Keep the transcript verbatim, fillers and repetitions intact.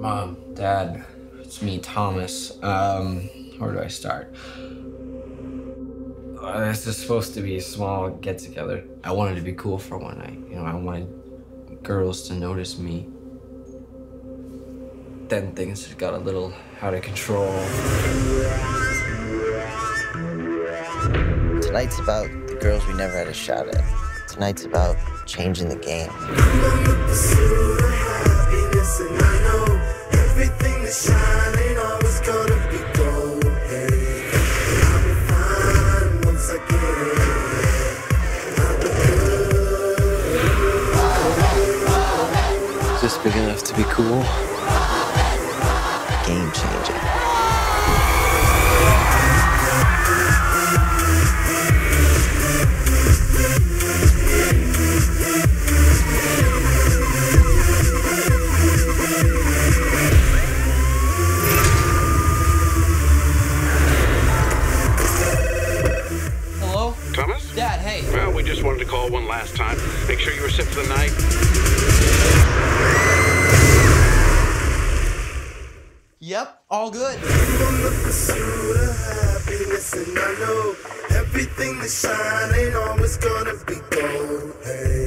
Mom, Dad, it's me, Thomas. Um, where do I start? Uh, this is supposed to be a small get-together. I wanted to be cool for one night. You know, I wanted girls to notice me. Then things got a little out of control. Tonight's about the girls we never had a shot at. Tonight's about changing the game. Is this big enough to be cool? Game changer. Hello? Thomas? Dad, hey. Well, we just wanted to call one last time. Make sure you were set for the night. Yep, all good. Everything that shine ain't always gonna be gold. Hey.